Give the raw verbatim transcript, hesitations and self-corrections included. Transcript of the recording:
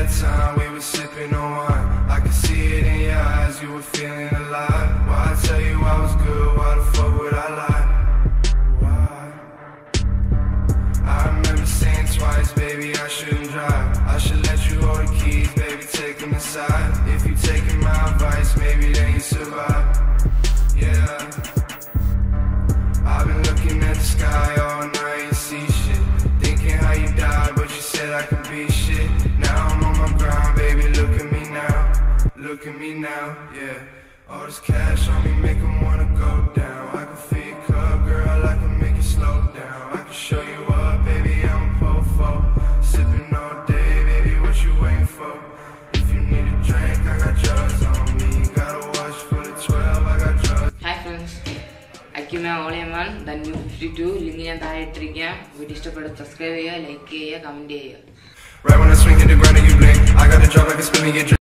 that time we were sipping on wine. I could see it in your eyes, you were feeling alive. Why I tell you I was good, why the fuck would I lie? Why? I remember saying twice, baby, I shouldn't drive. I should let you hold the keys, baby, take them inside. If you taking my advice, maybe then you survive. Yeah, I've been looking at the sky all night and see shit, thinking how you died, but you said I could be shit. Now I'm on my grind, baby, look at me now. Look at me now, yeah. All this cash on me make 'em wanna go down. I can feel your cup, girl, I can make it slow down. I can show you up, baby, I'm a po-fo. Sipping all day, baby, what you waiting for? If you need a drink, I got drugs on me. Got a watch for the twelve, I got drugs. Hi friends, Aquaman, the new fifty-two, link in the iTrigya. We disturb subscribe, like, comment. Right when I swing to the ground and you blink, I got the drop like a spinning your drink.